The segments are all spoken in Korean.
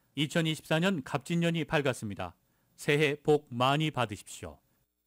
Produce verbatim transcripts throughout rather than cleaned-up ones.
이천이십사 년 갑진년이 밝았습니다. 새해 복 많이 받으십시오.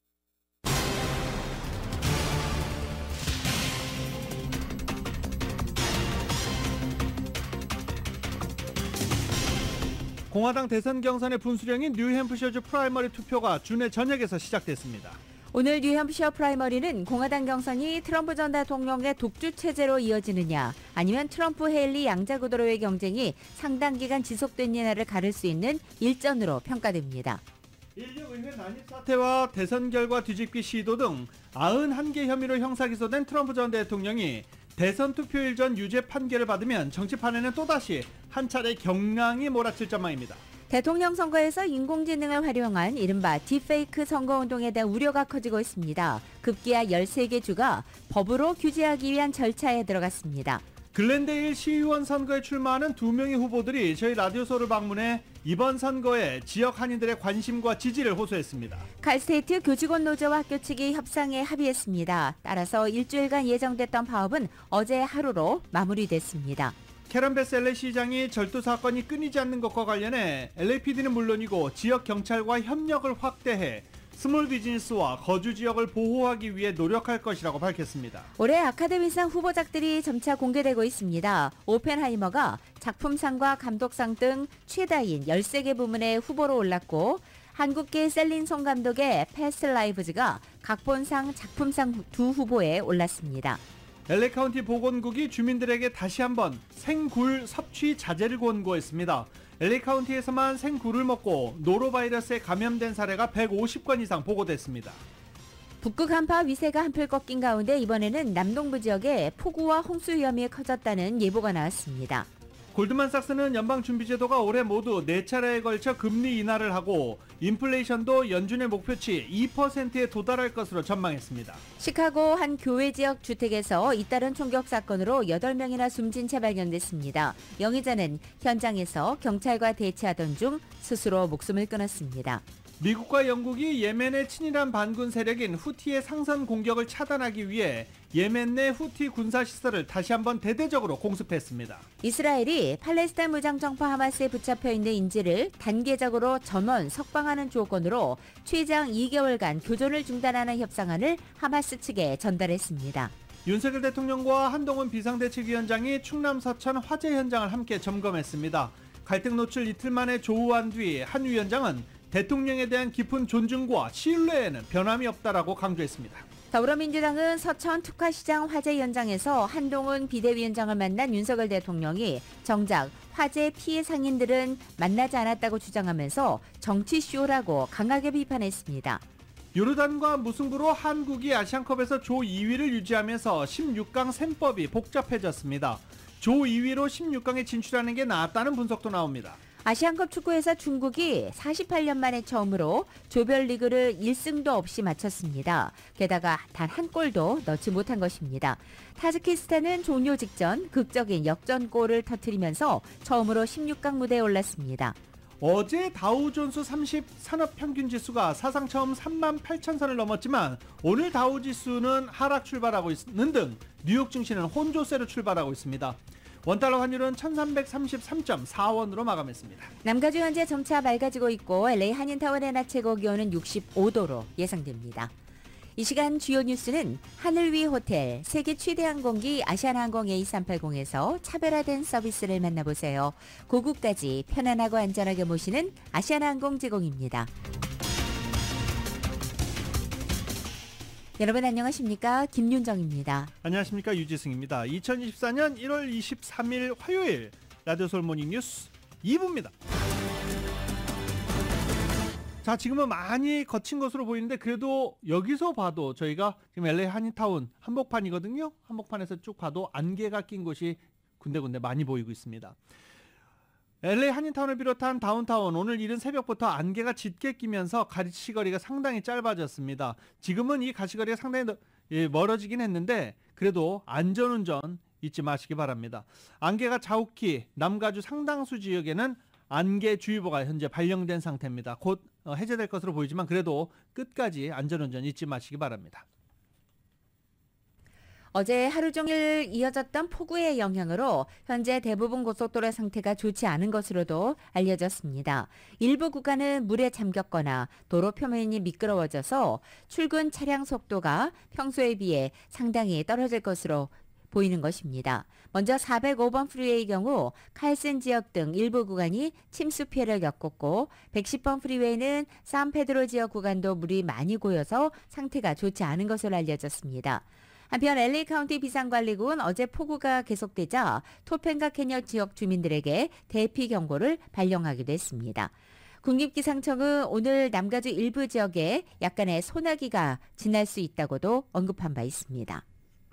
공화당 대선 경선의 분수령인 뉴햄프셔주 프라이머리 투표가 주내 저녁에서 시작됐습니다. 오늘 뉴햄프셔 프라이머리는 공화당 경선이 트럼프 전 대통령의 독주 체제로 이어지느냐 아니면 트럼프 헤일리 양자구도로의 경쟁이 상당 기간 지속되느냐를 가를 수 있는 일전으로 평가됩니다. 인력의회 난입 사태와 대선 결과 뒤집기 시도 등 구십일 개 혐의로 형사기소된 트럼프 전 대통령이 대선 투표일 전 유죄 판결을 받으면 정치판에는 또다시 한 차례 경랑이 몰아칠 전망입니다. 대통령 선거에서 인공지능을 활용한 이른바 딥페이크 선거운동에 대한 우려가 커지고 있습니다. 급기야 열세 개 주가 법으로 규제하기 위한 절차에 들어갔습니다. 글렌데일 시의원 선거에 출마하는 두 명의 후보들이 저희 라디오쇼를 방문해 이번 선거에 지역 한인들의 관심과 지지를 호소했습니다. 칼스테이트 교직원 노조와 학교 측이 협상에 합의했습니다. 따라서 일주일간 예정됐던 파업은 어제 하루로 마무리됐습니다. 캐런 베스 엘에이 시장이 절도 사건이 끊이지 않는 것과 관련해 엘에이피디는 물론이고 지역 경찰과 협력을 확대해 스몰 비즈니스와 거주 지역을 보호하기 위해 노력할 것이라고 밝혔습니다. 올해 아카데미상 후보작들이 점차 공개되고 있습니다. 오펜하이머가 작품상과 감독상 등 최다인 열세 개 부문의 후보로 올랐고 한국계 셀린 송 감독의 패스트 라이브즈가 각본상, 작품상 두 후보에 올랐습니다. 엘에이 카운티 보건국이 주민들에게 다시 한번 생굴 섭취 자제를 권고했습니다. 엘에이 카운티에서만 생굴을 먹고 노로바이러스에 감염된 사례가 백오십 건 이상 보고됐습니다. 북극 한파 위세가 한풀 꺾인 가운데 이번에는 남동부 지역에 폭우와 홍수 위험이 커졌다는 예보가 나왔습니다. 골드만삭스는 연방준비제도가 올해 모두 네 차례에 걸쳐 금리 인하를 하고 인플레이션도 연준의 목표치 이 퍼센트에 도달할 것으로 전망했습니다. 시카고 한 교외 지역 주택에서 잇따른 총격 사건으로 여덟 명이나 숨진 채 발견됐습니다. 영의자는 현장에서 경찰과 대치하던 중 스스로 목숨을 끊었습니다. 미국과 영국이 예멘의 친이란 반군 세력인 후티의 상선 공격을 차단하기 위해 예멘 내 후티 군사시설을 다시 한번 대대적으로 공습했습니다. 이스라엘이 팔레스타인 무장정파 하마스에 붙잡혀 있는 인질을 단계적으로 전원 석방하는 조건으로 최장 이 개월간 교전을 중단하는 협상안을 하마스 측에 전달했습니다. 윤석열 대통령과 한동훈 비상대책위원장이 충남 서천 화재 현장을 함께 점검했습니다. 갈등 노출 이틀 만에 조우한 뒤 한 위원장은 대통령에 대한 깊은 존중과 신뢰에는 변함이 없다라고 강조했습니다. 더불어민주당은 서천 특화시장 화재 현장에서 한동훈 비대위원장을 만난 윤석열 대통령이 정작 화재 피해 상인들은 만나지 않았다고 주장하면서 정치쇼라고 강하게 비판했습니다. 요르단과 무승부로 한국이 아시안컵에서 조 이 위를 유지하면서 십육 강 셈법이 복잡해졌습니다. 조 이 위로 십육 강에 진출하는 게 낫다는 분석도 나옵니다. 아시안컵 축구에서 중국이 사십팔 년 만에 처음으로 조별리그를 일 승도 없이 마쳤습니다. 게다가 단 한 골도 넣지 못한 것입니다. 타지키스탄은 종료 직전 극적인 역전골을 터뜨리면서 처음으로 십육 강 무대에 올랐습니다. 어제 다우존스 삼십 산업평균지수가 사상 처음 삼만 팔천 선을 넘었지만 오늘 다우지수는 하락 출발하고 있는 등 뉴욕 증시는 혼조세로 출발하고 있습니다. 원달러 환율은 천삼백삼십삼 점 사 원으로 마감했습니다. 남가주 현재 점차 맑아지고 있고 엘에이 한인타운의 낮 최고 기온은 육십오 도로 예상됩니다. 이 시간 주요 뉴스는 하늘 위 호텔, 세계 최대 항공기 아시아나항공 에이 삼백팔십에서 차별화된 서비스를 만나보세요. 고국까지 편안하고 안전하게 모시는 아시아나항공 제공입니다. 여러분 안녕하십니까? 김윤정입니다. 안녕하십니까? 유지승입니다. 이천이십사 년 일월 이십삼일 화요일 라디오솔 모닝뉴스 이 부입니다. 자, 지금은 많이 거친 것으로 보이는데 그래도 여기서 봐도 저희가 지금 엘에이 한인타운 한복판이거든요. 한복판에서 쭉 봐도 안개가 낀 곳이 군데군데 많이 보이고 있습니다. 엘에이 한인타운을 비롯한 다운타운 오늘 이른 새벽부터 안개가 짙게 끼면서 가시거리가 상당히 짧아졌습니다. 지금은 이 가시거리가 상당히 멀어지긴 했는데 그래도 안전운전 잊지 마시기 바랍니다. 안개가 자욱히 남가주 상당수 지역에는 안개주의보가 현재 발령된 상태입니다. 곧 해제될 것으로 보이지만 그래도 끝까지 안전운전 잊지 마시기 바랍니다. 어제 하루 종일 이어졌던 폭우의 영향으로 현재 대부분 고속도로의 상태가 좋지 않은 것으로도 알려졌습니다. 일부 구간은 물에 잠겼거나 도로 표면이 미끄러워져서 출근 차량 속도가 평소에 비해 상당히 떨어질 것으로 보이는 것입니다. 먼저 사백오 번 프리웨이의 경우 칼슨 지역 등 일부 구간이 침수 피해를 겪었고 백십 번 프리웨이는 산페드로 지역 구간도 물이 많이 고여서 상태가 좋지 않은 것으로 알려졌습니다. 한편 엘에이 카운티 비상관리국은 어제 폭우가 계속되자 토펜가 캐년 지역 주민들에게 대피 경보를 발령하기도 했습니다. 국립기상청은 오늘 남가주 일부 지역에 약간의 소나기가 지날 수 있다고도 언급한 바 있습니다.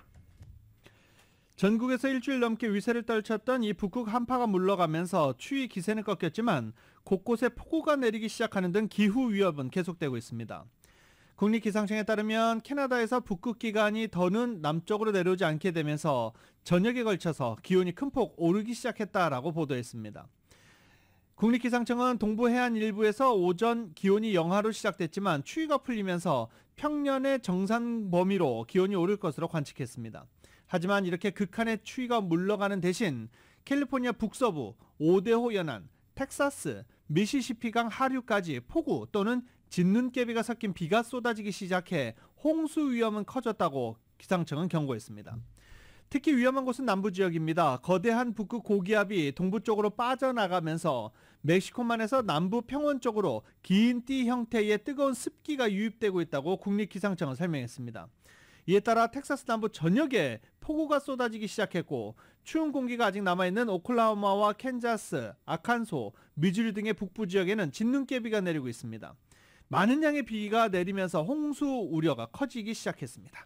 전국에서 일주일 넘게 위세를 떨쳤던 이 북극 한파가 물러가면서 추위 기세는 꺾였지만 곳곳에 폭우가 내리기 시작하는 등 기후 위협은 계속되고 있습니다. 국립기상청에 따르면 캐나다에서 북극 기간이 더는 남쪽으로 내려오지 않게 되면서 저녁에 걸쳐서 기온이 큰 폭 오르기 시작했다라고 보도했습니다. 국립기상청은 동부 해안 일부에서 오전 기온이 영하로 시작됐지만 추위가 풀리면서 평년의 정상 범위로 기온이 오를 것으로 관측했습니다. 하지만 이렇게 극한의 추위가 물러가는 대신 캘리포니아 북서부, 오데호 연안, 텍사스, 미시시피강 하류까지 폭우 또는 진눈깨비가 섞인 비가 쏟아지기 시작해 홍수 위험은 커졌다고 기상청은 경고했습니다. 특히 위험한 곳은 남부 지역입니다. 거대한 북극 고기압이 동부 쪽으로 빠져나가면서 멕시코만에서 남부 평원 쪽으로 긴 띠 형태의 뜨거운 습기가 유입되고 있다고 국립기상청은 설명했습니다. 이에 따라 텍사스 남부 전역에 폭우가 쏟아지기 시작했고 추운 공기가 아직 남아있는 오클라호마와 캔자스, 아칸소, 미주리 등의 북부 지역에는 진눈깨비가 내리고 있습니다. 많은 양의 비가 내리면서 홍수 우려가 커지기 시작했습니다.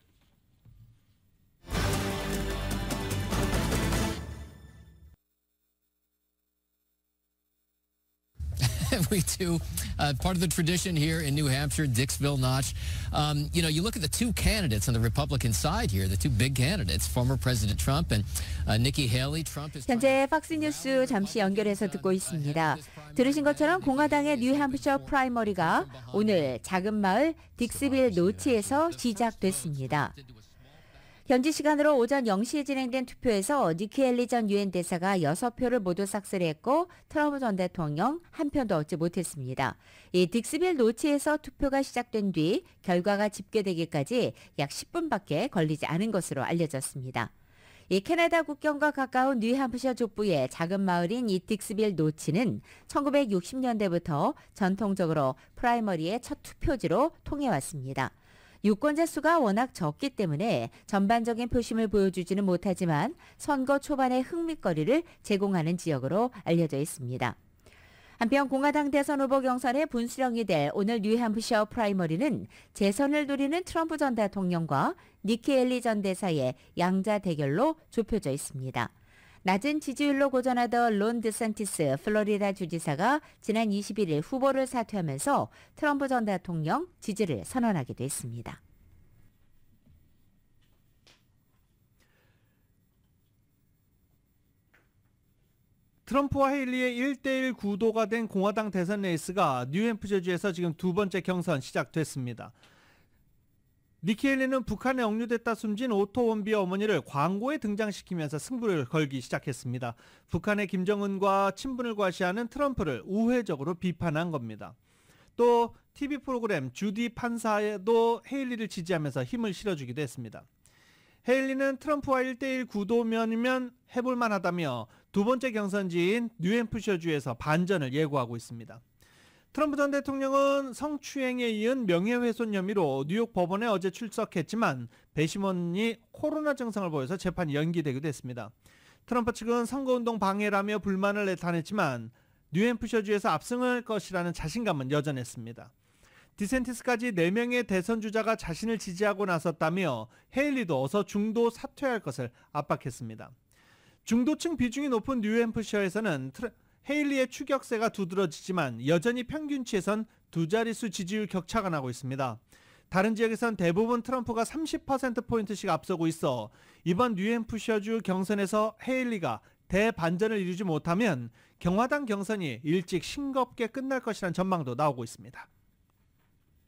We do. Uh, part of the tradition here in New Hampshire, Dixville Notch. Um, you know, you look at the two candidates on the Republican side here, the two big candidates, former President Trump and uh, Nikki Haley. Trump is 현재 팍스뉴스 잠시 연결해서 듣고 있습니다. 들으신 것처럼 공화당의 뉴햄프셔 프라이머리가 오늘 작은 마을 딕스빌 노치에서 시작됐습니다. 현지 시간으로 오전 영 시에 진행된 투표에서 니키 헬리 전 유엔 대사가 여섯 표를 모두 삭제를 했고 트럼프 전 대통령 한 표도 얻지 못했습니다. 이 딕스빌 노치에서 투표가 시작된 뒤 결과가 집계되기까지 약 십 분밖에 걸리지 않은 것으로 알려졌습니다. 이 캐나다 국경과 가까운 뉴햄프셔 족부의 작은 마을인 이 딕스빌 노치는 천구백육십 년대부터 전통적으로 프라이머리의 첫 투표지로 통해왔습니다. 유권자 수가 워낙 적기 때문에 전반적인 표심을 보여주지는 못하지만 선거 초반의 흥미거리를 제공하는 지역으로 알려져 있습니다. 한편 공화당 대선 후보 경선의 분수령이 될 오늘 뉴햄프셔 프라이머리는 재선을 노리는 트럼프 전 대통령과 니키 헬리 전 대사의 양자 대결로 좁혀져 있습니다. 낮은 지지율로 고전하던 론 드샌티스 플로리다 주지사가 지난 이십일 일 후보를 사퇴하면서 트럼프 전 대통령 지지를 선언하기도 했습니다. 트럼프와 헤일리의 일 대일 구도가 된 공화당 대선 레이스가 뉴햄프셔주에서 지금 두 번째 경선 시작됐습니다. 니키 헬리는 북한에 억류됐다 숨진 오토 원비의 어머니를 광고에 등장시키면서 승부를 걸기 시작했습니다. 북한의 김정은과 친분을 과시하는 트럼프를 우회적으로 비판한 겁니다. 또 티비 프로그램 주디 판사에도 헤일리를 지지하면서 힘을 실어주기도 했습니다. 헤일리는 트럼프와 일 대일 구도면이면 해볼만 하다며 두 번째 경선지인 뉴햄프셔주에서 반전을 예고하고 있습니다. 트럼프 전 대통령은 성추행에 이은 명예훼손 혐의로 뉴욕 법원에 어제 출석했지만 배심원이 코로나 증상을 보여서 재판이 연기되기도 했습니다. 트럼프 측은 선거운동 방해라며 불만을 나타냈지만 뉴햄프셔주에서 압승할 것이라는 자신감은 여전했습니다. 디센티스까지 네 명의 대선 주자가 자신을 지지하고 나섰다며 헤일리도 어서 중도 사퇴할 것을 압박했습니다. 중도층 비중이 높은 뉴햄프셔에서는 트러, 헤일리의 추격세가 두드러지지만 여전히 평균치에선 두 자릿수 지지율 격차가 나고 있습니다. 다른 지역에선 대부분 트럼프가 삼십 퍼센트포인트씩 앞서고 있어 이번 뉴햄프셔주 경선에서 헤일리가 대반전을 이루지 못하면 경화당 경선이 일찍 싱겁게 끝날 것이라는 전망도 나오고 있습니다.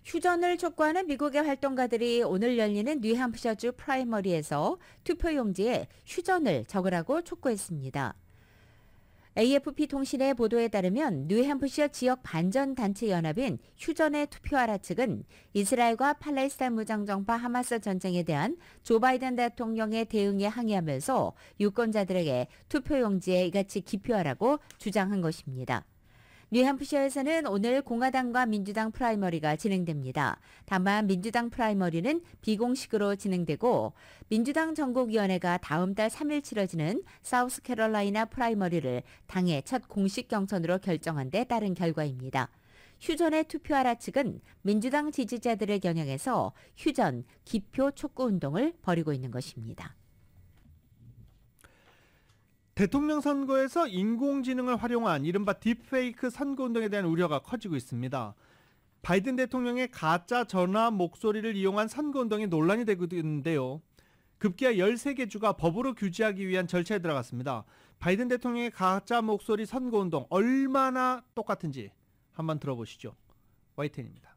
휴전을 촉구하는 미국의 활동가들이 오늘 열리는 뉴햄프셔주 프라이머리에서 투표용지에 휴전을 적으라고 촉구했습니다. 에이에프피 통신의 보도에 따르면 뉴햄프셔 지역 반전단체 연합인 휴전의 투표하라 측은 이스라엘과 팔레스타인 무장정파 하마스 전쟁에 대한 조 바이든 대통령의 대응에 항의하면서 유권자들에게 투표용지에 이같이 기표하라고 주장한 것입니다. 뉴햄프셔에서는 오늘 공화당과 민주당 프라이머리가 진행됩니다. 다만 민주당 프라이머리는 비공식으로 진행되고 민주당 전국위원회가 다음 달 삼 일 치러지는 사우스캐롤라이나 프라이머리를 당의 첫 공식 경선으로 결정한 데 따른 결과입니다. 휴전에 투표하라 측은 민주당 지지자들을 겨냥해서 휴전, 기표 촉구 운동을 벌이고 있는 것입니다. 대통령 선거에서 인공지능을 활용한 이른바 딥페이크 선거운동에 대한 우려가 커지고 있습니다. 바이든 대통령의 가짜 전화 목소리를 이용한 선거운동이 논란이 되고 있는데요. 급기야 열세 개 주가 법으로 규제하기 위한 절차에 들어갔습니다. 바이든 대통령의 가짜 목소리 선거운동 얼마나 똑같은지 한번 들어보시죠. 와이텐입니다.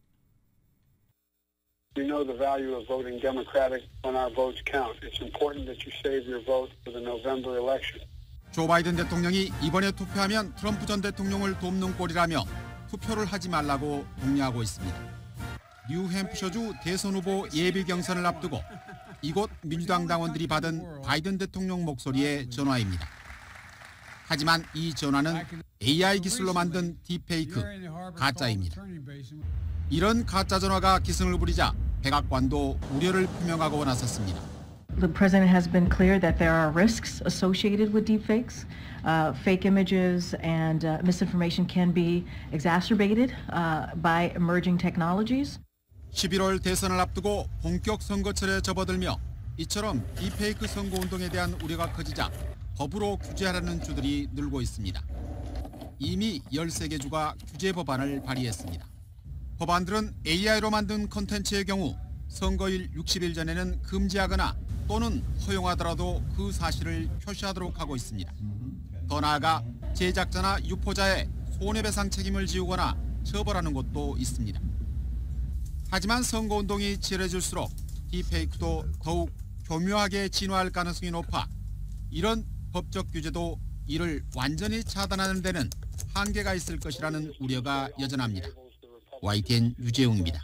We know the value of voting Democratic when our votes count. It's important that you save your vote for the November election. 조 바이든 대통령이 이번에 투표하면 트럼프 전 대통령을 돕는 꼴이라며 투표를 하지 말라고 독려하고 있습니다. 뉴햄프셔주 대선 후보 예비 경선을 앞두고 이곳 민주당 당원들이 받은 바이든 대통령 목소리의 전화입니다. 하지만 이 전화는 에이아이 기술로 만든 딥페이크, 가짜입니다. 이런 가짜 전화가 기승을 부리자 백악관도 우려를 표명하고 나섰습니다. The president has been clear that there are risks associated with deepfakes. Uh, fake images and uh, misinformation can be exacerbated uh, by emerging technologies. 십일월 대선을 앞두고 본격 선거철에 접어들며 이처럼 딥페이크 선거운동에 대한 우려가 커지자 법으로 규제하라는 주들이 늘고 있습니다. 이미 열세 개 주가 규제 법안을 발의했습니다. 법안들은 에이아이로 만든 콘텐츠의 경우 선거일 육십 일 전에는 금지하거나 또는 허용하더라도 그 사실을 표시하도록 하고 있습니다. 더 나아가 제작자나 유포자의 손해배상 책임을 지우거나 처벌하는 것도 있습니다. 하지만 선거운동이 치열해질수록 딥페이크도 더욱 교묘하게 진화할 가능성이 높아 이런 법적 규제도 이를 완전히 차단하는 데는 한계가 있을 것이라는 우려가 여전합니다. 와이티엔 유재용입니다.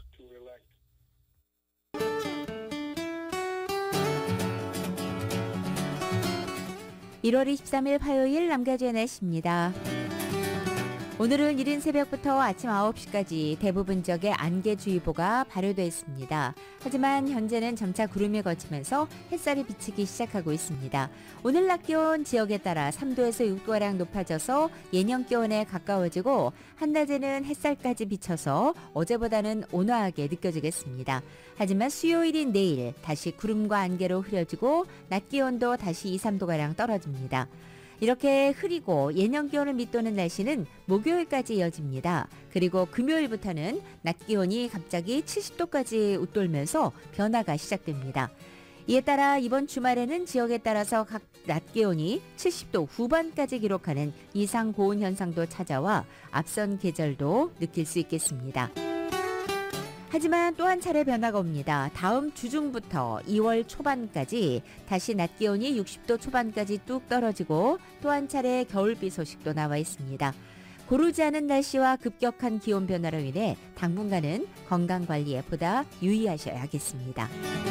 일월 이십삼일 화요일 남가주의 날씨입니다. 오늘은 이른 새벽부터 아침 아홉 시까지 대부분 지역에 안개주의보가 발효돼 있습니다. 하지만 현재는 점차 구름이 걷히면서 햇살이 비치기 시작하고 있습니다. 오늘 낮 기온 지역에 따라 삼 도에서 육 도가량 높아져서 예년 기온에 가까워지고 한낮에는 햇살까지 비쳐서 어제보다는 온화하게 느껴지겠습니다. 하지만 수요일인 내일 다시 구름과 안개로 흐려지고 낮 기온도 다시 이, 삼 도가량 떨어집니다. 이렇게 흐리고 예년 기온을 밑도는 날씨는 목요일까지 이어집니다. 그리고 금요일부터는 낮 기온이 갑자기 칠십 도까지 웃돌면서 변화가 시작됩니다. 이에 따라 이번 주말에는 지역에 따라서 각 낮 기온이 칠십 도 후반까지 기록하는 이상 고온 현상도 찾아와 앞선 계절도 느낄 수 있겠습니다. 하지만 또 한 차례 변화가 옵니다. 다음 주 중부터 이월 초반까지 다시 낮 기온이 육십 도 초반까지 뚝 떨어지고 또 한 차례 겨울비 소식도 나와 있습니다. 고르지 않은 날씨와 급격한 기온 변화로 인해 당분간은 건강관리에 보다 유의하셔야겠습니다.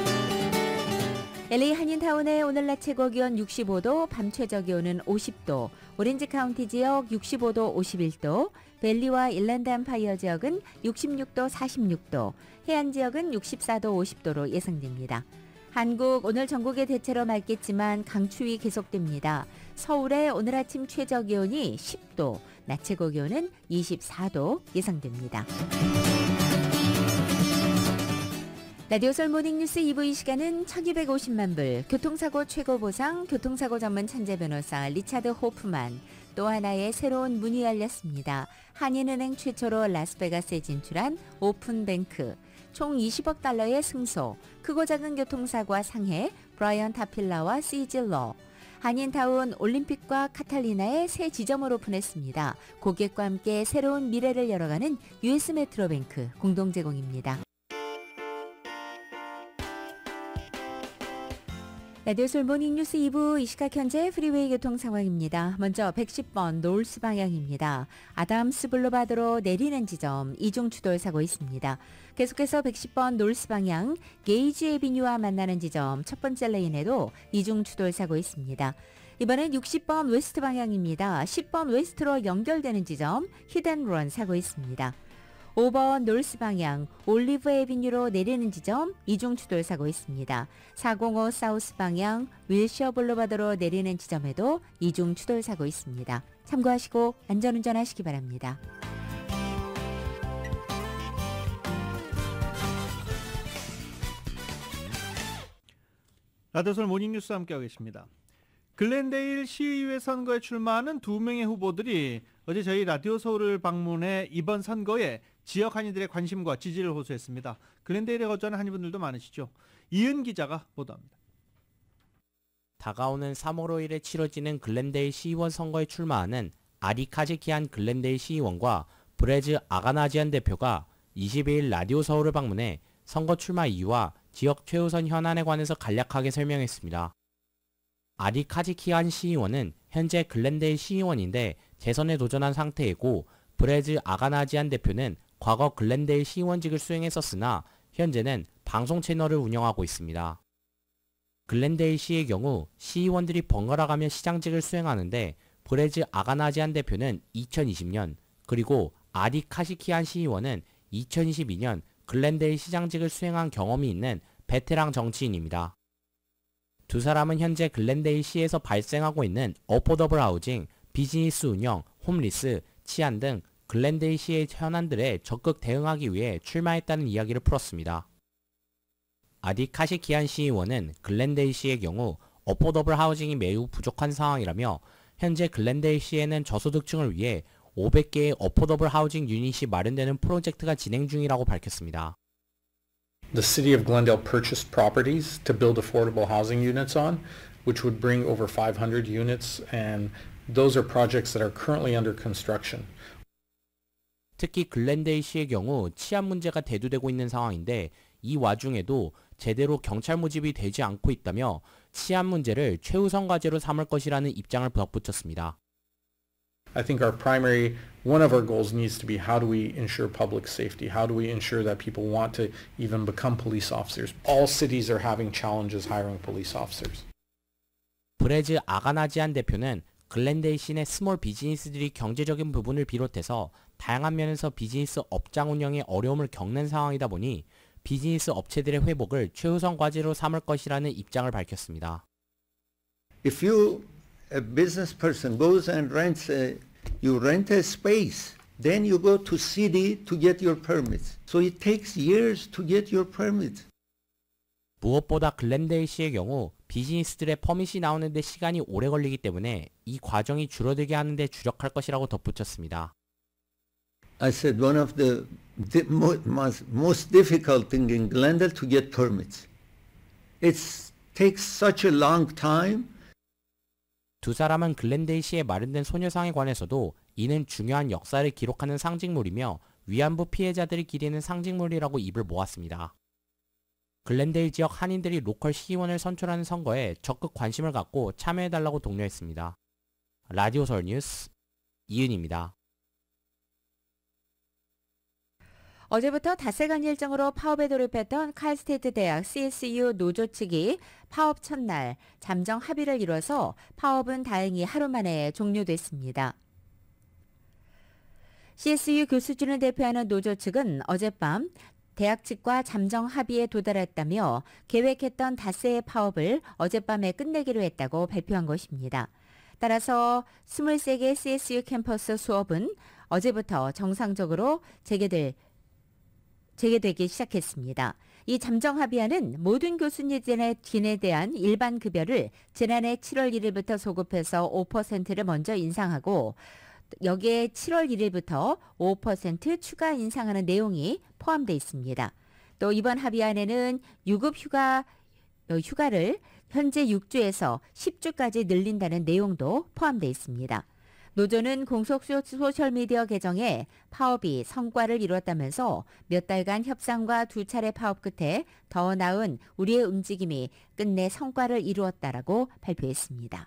엘에이 한인타운의 오늘 낮 최고 기온 육십오 도, 밤 최저 기온은 오십 도, 오렌지 카운티 지역 육십오 도, 오십일 도, 벨리와 일랜드 엠파이어 지역은 육십육 도, 사십육 도, 해안 지역은 육십사 도, 오십 도로 예상됩니다. 한국 오늘 전국에 대체로 맑겠지만 강추위 계속됩니다. 서울의 오늘 아침 최저 기온이 십 도, 낮 최고 기온은 이십사 도 예상됩니다. 라디오 설 모닝뉴스 이 부 이 시간은 천이백오십만 불, 교통사고 최고 보상, 교통사고 전문 천재 변호사 리차드 호프만, 또 하나의 새로운 문이 열렸습니다. 한인은행 최초로 라스베가스에 진출한 오픈뱅크, 총 이십억 달러의 승소, 크고 작은 교통사고와 상해, 브라이언 타필라와 시즐러, 한인타운 올림픽과 카탈리나의 새 지점을 오픈했습니다. 고객과 함께 새로운 미래를 열어가는 유에스 메트로뱅크 공동 제공입니다. 라디오 솔 모닝뉴스 이 부 이 시각 현재 프리웨이 교통 상황입니다. 먼저 백십 번 노스 방향입니다. 아담스 블루바드로 내리는 지점 이중 추돌 사고 있습니다. 계속해서 백십 번 노스 방향 게이지 에비뉴와 만나는 지점 첫 번째 레인에도 이중 추돌 사고 있습니다. 이번엔 육십 번 웨스트 방향입니다. 십 번 웨스트로 연결되는 지점 히든런 사고 있습니다. 오 번 노스 방향 올리브 에비뉴로 내리는 지점 이중 추돌 사고 있습니다. 사공오 사우스 방향 윌셔 블루바드로 내리는 지점에도 이중 추돌 사고 있습니다. 참고하시고 안전운전 하시기 바랍니다. 라디오솔 모닝뉴스 함께하고 계십니다. 글렌데일 시의회 선거에 출마하는 두 명의 후보들이 어제 저희 라디오 서울을 방문해 이번 선거에 지역 한인들의 관심과 지지를 호소했습니다. 글렌데일에 거주하는 한인분들도 많으시죠. 이은 기자가 보도합니다. 다가오는 삼월 오일에 치러지는 글렌데일 시의원 선거에 출마하는 아리 카지키안 글렌데일 시의원과 브레즈 아가나지안 대표가 이십이일 라디오 서울을 방문해 선거 출마 이유와 지역 최우선 현안에 관해서 간략하게 설명했습니다. 아리 카지키안 시의원은 현재 글렌데일 시의원인데 재선에 도전한 상태이고 브레즈 아가나지안 대표는 과거 글렌데일 시의원직을 수행했었으나 현재는 방송 채널을 운영하고 있습니다. 글렌데일 시의 경우 시의원들이 번갈아가며 시장직을 수행하는데 브레즈 아가나지안 대표는 이천이십년 그리고 아리 카지키안 시의원은 이천이십이년 글렌데일 시장직을 수행한 경험이 있는 베테랑 정치인입니다. 두 사람은 현재 글렌데일 시에서 발생하고 있는 어포더블 하우징, 비즈니스 운영, 홈리스, 치안 등 글렌데일 시의 현안들에 적극 대응하기 위해 출마했다는 이야기를 풀었습니다. 아디 카시키안 시의원은 글렌데일 시의 경우 어포더블 하우징이 매우 부족한 상황이라며 현재 글렌데일 시에는 저소득층을 위해 오백 개의 어포더블 하우징 유닛이 마련되는 프로젝트가 진행 중이라고 밝혔습니다. The city of Glendale purchased properties to build affordable housing units on, which would bring over five hundred units, and those are projects that are currently under construction. 특히 글렌데일 시의 경우 치안 문제가 대두되고 있는 상황인데 이 와중에도 제대로 경찰 모집이 되지 않고 있다며 치안 문제를 최우선 과제로 삼을 것이라는 입장을 덧붙였습니다. I think our primary, one of our goals needs to be how do we ensure public safety? How do we ensure that people want to even become police officers? All cities are having challenges hiring police officers. 브레즈 아가나지안 대표는 글렌데일 시 내 스몰 비즈니스들이 경제적인 부분을 비롯해서 다양한 면에서 비즈니스 업장 운영에 어려움을 겪는 상황이다 보니 비즈니스 업체들의 회복을 최우선 과제로 삼을 것이라는 입장을 밝혔습니다. If you a business person goes and rents a, you rent a space, then you go to city to get your permits. So it takes years to get your permit. 무엇보다 글렌데일 시의 경우 비즈니스들의 퍼밋이 나오는데 시간이 오래 걸리기 때문에 이 과정이 줄어들게 하는 데 주력할 것이라고 덧붙였습니다. I said one of the most, most difficult thing in Glendale to get permits. It takes such a long time. 두 사람은 글렌데일 시에 마련된 소녀상에 관해서도 이는 중요한 역사를 기록하는 상징물이며 위안부 피해자들을 기리는 상징물이라고 입을 모았습니다. 글렌데일 지역 한인들이 로컬 시의원을 선출하는 선거에 적극 관심을 갖고 참여해달라고 독려했습니다. 라디오 서울 뉴스 이은입니다. 어제부터 닷새간 일정으로 파업에 돌입했던 칼스테이트 대학 씨에스유 노조 측이 파업 첫날 잠정 합의를 이뤄서 파업은 다행히 하루 만에 종료됐습니다. 씨에스유 교수진을 대표하는 노조 측은 어젯밤 대학 측과 잠정 합의에 도달했다며 계획했던 닷새의 파업을 어젯밤에 끝내기로 했다고 발표한 것입니다. 따라서 이십세 개 씨에스유 캠퍼스 수업은 어제부터 정상적으로 재개될 재개되기 시작했습니다. 이 잠정 합의안은 모든 교수진에 대한 일반 급여를 지난해 칠월 일일부터 소급해서 오 퍼센트를 먼저 인상하고 여기에 칠월 일일부터 오 퍼센트 추가 인상하는 내용이 포함되어 있습니다. 또 이번 합의안에는 유급 휴가, 휴가를 현재 육 주에서 십 주까지 늘린다는 내용도 포함되어 있습니다. 노조는 공식 소셜미디어 계정에 파업이 성과를 이루었다면서 몇 달간 협상과 두 차례 파업 끝에 더 나은 우리의 움직임이 끝내 성과를 이루었다라고 발표했습니다.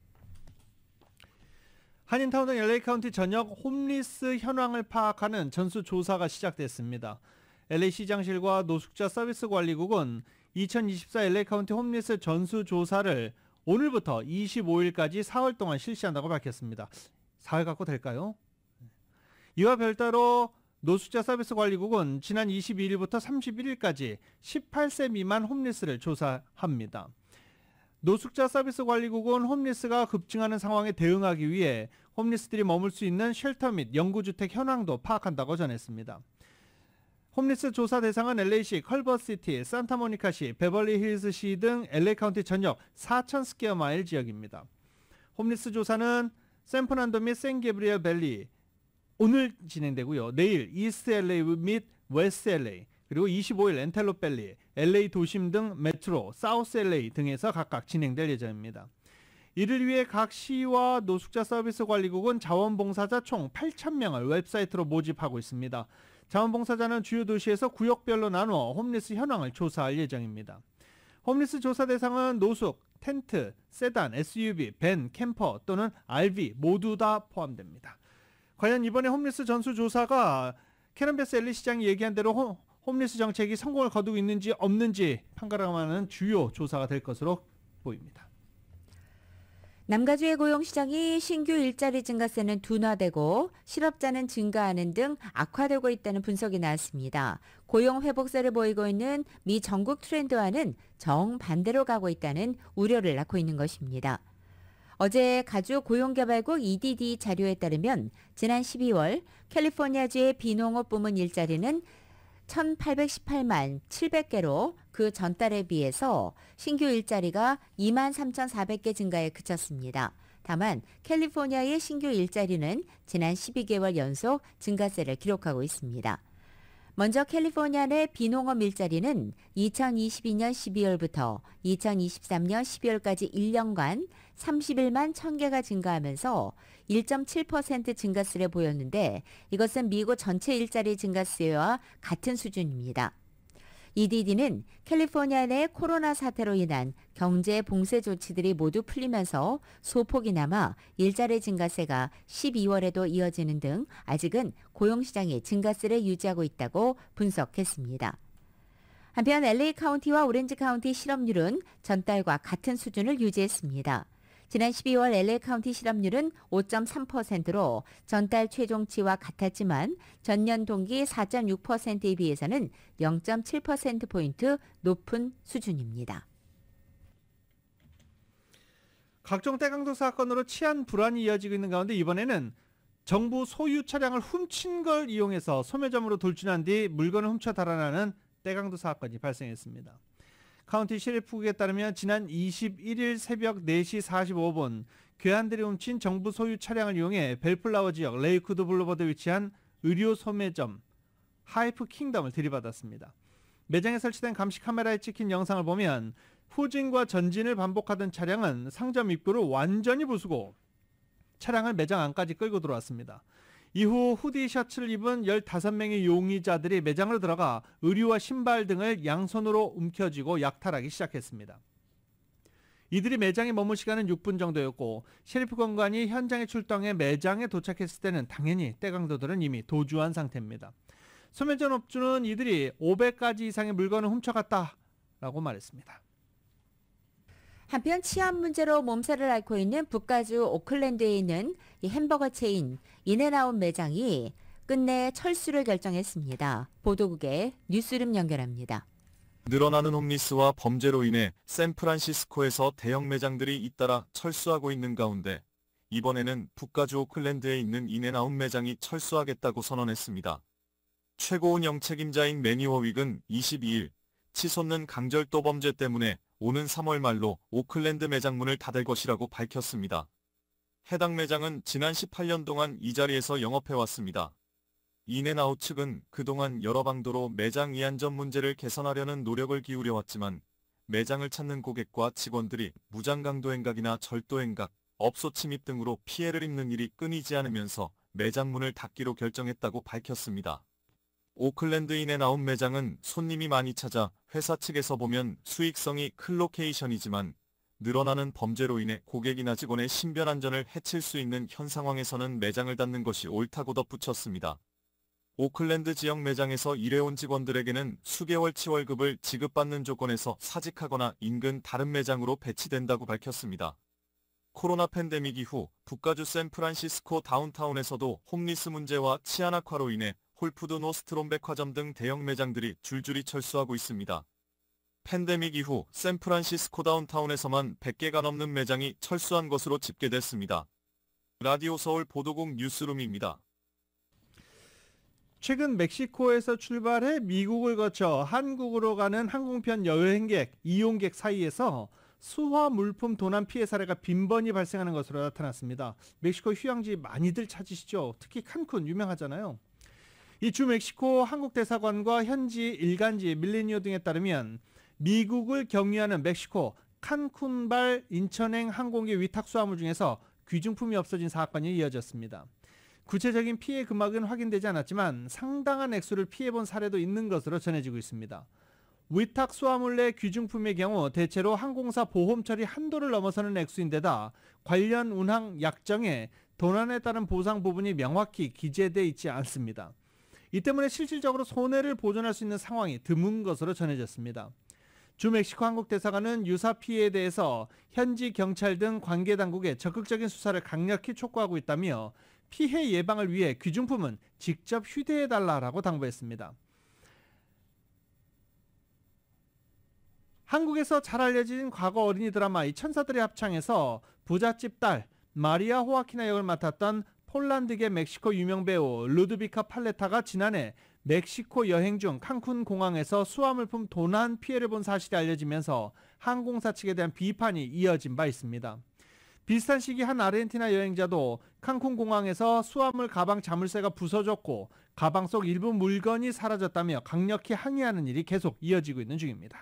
한인타운 엘에이 카운티 전역 홈리스 현황을 파악하는 전수조사가 시작됐습니다. 엘에이 시장실과 노숙자 서비스관리국은 이천이십사 엘에이 카운티 홈리스 전수조사를 오늘부터 이십오일까지 사흘 동안 실시한다고 밝혔습니다. 사흘 갖고 될까요? 이와 별도로 노숙자 서비스관리국은 지난 이십이일부터 삼십일일까지 십팔 세 미만 홈리스를 조사합니다. 노숙자 서비스관리국은 홈리스가 급증하는 상황에 대응하기 위해 홈리스들이 머물 수 있는 쉘터 및 영구주택 현황도 파악한다고 전했습니다. 홈리스 조사 대상은 엘에이시, 컬버시티, 산타모니카시, 베벌리힐스시 등 엘에이 카운티 전역 사천 스퀘어 마일 지역입니다. 홈리스 조사는 샌프란도 및 샌게브리엘 밸리 오늘 진행되고요. 내일 이스트 엘에이 및 웨스트 엘에이 그리고 이십오일 엔텔롭 밸리, 엘에이 도심 등 메트로, 사우스 엘에이 등에서 각각 진행될 예정입니다. 이를 위해 각 시와 노숙자 서비스 관리국은 자원봉사자 총 팔천 명을 웹사이트로 모집하고 있습니다. 자원봉사자는 주요 도시에서 구역별로 나누어 홈리스 현황을 조사할 예정입니다. 홈리스 조사 대상은 노숙, 텐트, 세단, 에스유브이, 밴, 캠퍼 또는 알비 모두 다 포함됩니다. 과연 이번에 홈리스 전수조사가 캐런 베스 엘리 시장이 얘기한 대로 홈, 홈리스 정책이 성공을 거두고 있는지 없는지 판가름하는 주요 조사가 될 것으로 보입니다. 남가주의 고용시장이 신규 일자리 증가세는 둔화되고 실업자는 증가하는 등 악화되고 있다는 분석이 나왔습니다. 고용 회복세를 보이고 있는 미 전국 트렌드와는 정반대로 가고 있다는 우려를 낳고 있는 것입니다. 어제 가주 고용개발국 이디디 자료에 따르면 지난 십이월 캘리포니아주의 비농업 부문 일자리는 천팔백십팔만 칠백 개로 그 전달에 비해서 신규 일자리가 이만 삼천사백 개 증가에 그쳤습니다. 다만 캘리포니아의 신규 일자리는 지난 십이 개월 연속 증가세를 기록하고 있습니다. 먼저 캘리포니아 내 비농업 일자리는 이천이십이년 십이월부터 이천이십삼년 십이월까지 일 년간 삼십일만 천 개가 증가하면서 일 점 칠 퍼센트 증가세를 보였는데 이것은 미국 전체 일자리 증가세와 같은 수준입니다. 이디디는 캘리포니아 내 코로나 사태로 인한 경제 봉쇄 조치들이 모두 풀리면서 소폭이 남아 일자리 증가세가 십이월에도 이어지는 등 아직은 고용시장이 증가세를 유지하고 있다고 분석했습니다. 한편 엘에이 카운티와 오렌지 카운티 실업률은 전달과 같은 수준을 유지했습니다. 지난 십이월 엘에이 카운티 실업률은 오 점 삼 퍼센트로 전달 최종치와 같았지만 전년 동기 사 점 육 퍼센트에 비해서는 영 점 칠 퍼센트포인트 높은 수준입니다. 각종 떼강도 사건으로 치안 불안이 이어지고 있는 가운데 이번에는 정부 소유 차량을 훔친 걸 이용해서 소매점으로 돌진한 뒤 물건을 훔쳐 달아나는 떼강도 사건이 발생했습니다. 카운티 시리프국에 따르면 지난 이십일일 새벽 네 시 사십오 분 괴한들이 훔친 정부 소유 차량을 이용해 벨플라워 지역 레이크우드 블루버드에 위치한 의료 소매점 하이프 킹덤을 들이받았습니다. 매장에 설치된 감시 카메라에 찍힌 영상을 보면 후진과 전진을 반복하던 차량은 상점 입구를 완전히 부수고 차량을 매장 안까지 끌고 들어왔습니다. 이후 후디 셔츠를 입은 열다섯 명의 용의자들이 매장으로 들어가 의류와 신발 등을 양손으로 움켜쥐고 약탈하기 시작했습니다. 이들이 매장에 머물 시간은 육 분 정도였고 셰리프 건관이 현장에 출동해 매장에 도착했을 때는 당연히 떼강도들은 이미 도주한 상태입니다. 소매점 업주는 이들이 오백 가지 이상의 물건을 훔쳐갔다라고 말했습니다. 한편 치안 문제로 몸살을 앓고 있는 북가주 오클랜드에 있는 이 햄버거 체인 인앤아웃 매장이 끝내 철수를 결정했습니다. 보도국의 뉴스룸 연결합니다. 늘어나는 홈리스와 범죄로 인해 샌프란시스코에서 대형 매장들이 잇따라 철수하고 있는 가운데 이번에는 북가주 오클랜드에 있는 인앤아웃 매장이 철수하겠다고 선언했습니다. 최고운 영책임자인 매니 워윅은 이십이일 치솟는 강절도 범죄 때문에 오는 삼월 말로 오클랜드 매장 문을 닫을 것이라고 밝혔습니다. 해당 매장은 지난 십팔 년 동안 이 자리에서 영업해왔습니다. 인앤아웃 측은 그동안 여러 방도로 매장 이안전 문제를 개선하려는 노력을 기울여왔지만 매장을 찾는 고객과 직원들이 무장강도 행각이나 절도 행각, 업소 침입 등으로 피해를 입는 일이 끊이지 않으면서 매장 문을 닫기로 결정했다고 밝혔습니다. 오클랜드 인앤아웃 매장은 손님이 많이 찾아 회사 측에서 보면 수익성이 큰 로케이션이지만 늘어나는 범죄로 인해 고객이나 직원의 신변 안전을 해칠 수 있는 현 상황에서는 매장을 닫는 것이 옳다고 덧붙였습니다. 오클랜드 지역 매장에서 일해온 직원들에게는 수개월치 월급을 지급받는 조건에서 사직하거나 인근 다른 매장으로 배치된다고 밝혔습니다. 코로나 팬데믹 이후 북가주 샌프란시스코 다운타운에서도 홈리스 문제와 치안 악화로 인해 홀푸드 노스트롬 백화점 등 대형 매장들이 줄줄이 철수하고 있습니다. 팬데믹 이후 샌프란시스코 다운타운에서만 백 개가 넘는 매장이 철수한 것으로 집계됐습니다. 라디오 서울 보도국 뉴스룸입니다. 최근 멕시코에서 출발해 미국을 거쳐 한국으로 가는 항공편 여행객, 이용객 사이에서 수화 물품 도난 피해 사례가 빈번히 발생하는 것으로 나타났습니다. 멕시코 휴양지 많이들 찾으시죠? 특히 칸쿤 유명하잖아요. 이 주 멕시코 한국 대사관과 현지 일간지 밀레니오 등에 따르면 미국을 경유하는 멕시코 칸쿤발 인천행 항공기 위탁 수화물 중에서 귀중품이 없어진 사건이 이어졌습니다. 구체적인 피해 금액은 확인되지 않았지만 상당한 액수를 피해본 사례도 있는 것으로 전해지고 있습니다. 위탁 수화물 내 귀중품의 경우 대체로 항공사 보험 처리 한도를 넘어서는 액수인데다 관련 운항 약정에 도난에 따른 보상 부분이 명확히 기재되어 있지 않습니다. 이 때문에 실질적으로 손해를 보존할 수 있는 상황이 드문 것으로 전해졌습니다. 주 멕시코 한국 대사관은 유사 피해에 대해서 현지 경찰 등 관계 당국에 적극적인 수사를 강력히 촉구하고 있다며 피해 예방을 위해 귀중품은 직접 휴대해달라고 당부했습니다. 한국에서 잘 알려진 과거 어린이 드라마 이 천사들의 합창에서 부잣집 딸 마리아 호아키나 역을 맡았던 폴란드계 멕시코 유명 배우 루드비카 팔레타가 지난해 멕시코 여행 중 칸쿤 공항에서 수화물품 도난 피해를 본 사실이 알려지면서 항공사 측에 대한 비판이 이어진 바 있습니다. 비슷한 시기 한 아르헨티나 여행자도 칸쿤 공항에서 수화물 가방 자물쇠가 부서졌고 가방 속 일부 물건이 사라졌다며 강력히 항의하는 일이 계속 이어지고 있는 중입니다.